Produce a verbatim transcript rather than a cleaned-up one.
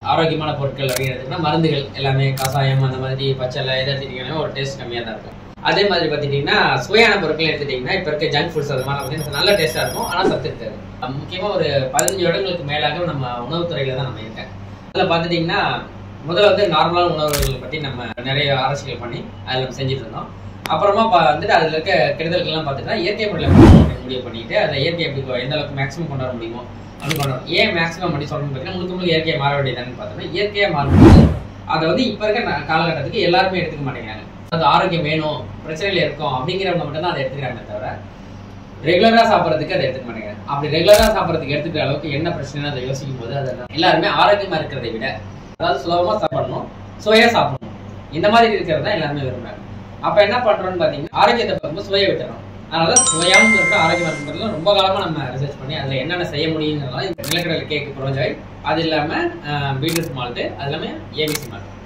ஆரோக்கியமான பொருட்கள் அப்படின்னு எடுத்துக்கிட்டா மருந்துகள் எல்லாமே கசாயம் அந்த மாதிரி பச்சை எதை எடுத்துட்டீங்கன்னா ஒரு டேஸ்ட் கம்மியாக தான் இருக்கும். அதே மாதிரி பார்த்துட்டீங்கன்னா சுவையான பொருட்கள் எடுத்துட்டீங்கன்னா இப்போ இருக்க ஜங்க் ஃபுட்ஸ் அது மாதிரி நல்ல டேஸ்ட்டாக இருக்கும், ஆனால் சத்து இருக்காது. முக்கியமாக ஒரு பதினஞ்சு வருடங்களுக்கு மேலாக நம்ம உணவுத்துறையில தான் நம்ம இருக்கேன். அதில் பார்த்துட்டிங்கன்னா முதல்ல வந்து நார்மலான உணவுகளை பற்றி நம்ம நிறைய ஆராய்ச்சிகள் பண்ணி அதில் நம்ம செஞ்சுட்டு இருந்தோம். அப்புறமா வந்துட்டு அதில் இருக்க கெடுதல்கள்லாம் பார்த்துட்டா இயற்கை பொருளை முடிவு பண்ணிட்டு அதை இயற்கை எப்படி எந்த அளவுக்கு மேக்ஸிமம் கொண்டு வர முடியுமோ அப்படி கொண்டு வரும். ஏன் மேக்ஸிமம் பண்ணி சொல்லணும்னு பார்த்தீங்கன்னா முழுக்க முழுக்க இயற்கையை மாற வேண்டியதான்னு பார்த்தோம்னா இயற்கையாக மாறும்போது அதை வந்து இப்போ இருக்க காலகட்டத்துக்கு எல்லாருமே எடுத்துக்க மாட்டேங்கிறாங்க. அது ஆரோக்கியம் வேணும், பிரச்சனைகள் இருக்கும் அப்படிங்கிறவங்க மட்டும் தான் அதை எடுத்துக்கிறாங்க தவிர ரெகுலராக சாப்பிட்றதுக்கு அதை எடுத்துக்க மாட்டேங்கிறாங்க. அப்படி ரெகுலராக சாப்பிட்றதுக்கு எடுத்துக்கிற அளவுக்கு என்ன பிரச்சனை அதை யோசிக்கும் போது அதை எல்லாருமே ஆரோக்கியமாக இருக்கிறதை விட அதாவது சுலபமாக சாப்பிடணும், சுவையாக சாப்பிடணும், இந்த மாதிரி இருக்கிறது தான் எல்லாருமே விரும்புறாங்க. அப்போ என்ன பண்ணுறோன்னு பார்த்தீங்கன்னா ஆரோக்கியத்தை பார்க்கும்போது சுவையை விட்டுறோம். அதனால சுவையாகவும் இருக்க ஆரோக்கியமாக இருக்கிறதுல ரொம்ப காலமாக நம்ம ரிசர்ச் பண்ணி அதில் என்னென்ன செய்ய முடியுங்கிறதுலாம் இந்த நிலக்கடலை கேக்கு ப்ரோஜாய், அது இல்லாமல் பீட்ரூட் மால்ட்டு, அது இல்லாமல் ஏபிசி மால்ட்.